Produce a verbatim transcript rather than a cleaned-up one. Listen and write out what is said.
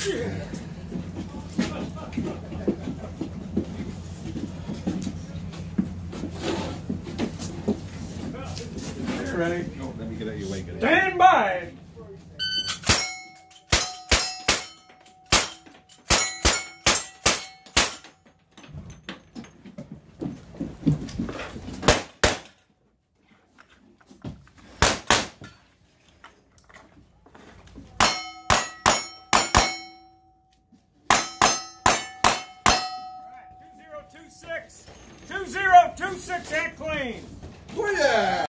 Ready? Oh, let me get out your way. Get Stand by. two zero two six, two zero two six and clean. Oh yeah!